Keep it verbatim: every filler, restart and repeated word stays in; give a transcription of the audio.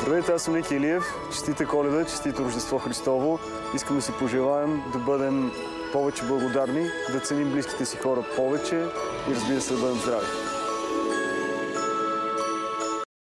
Здравейте, аз съм Ники Илиев. Честита Коледа, честито Рождество Христово. Искам да си пожелаем да бъдем повече благодарни, да ценим близките си хора повече и разбира се да бъдем здрави.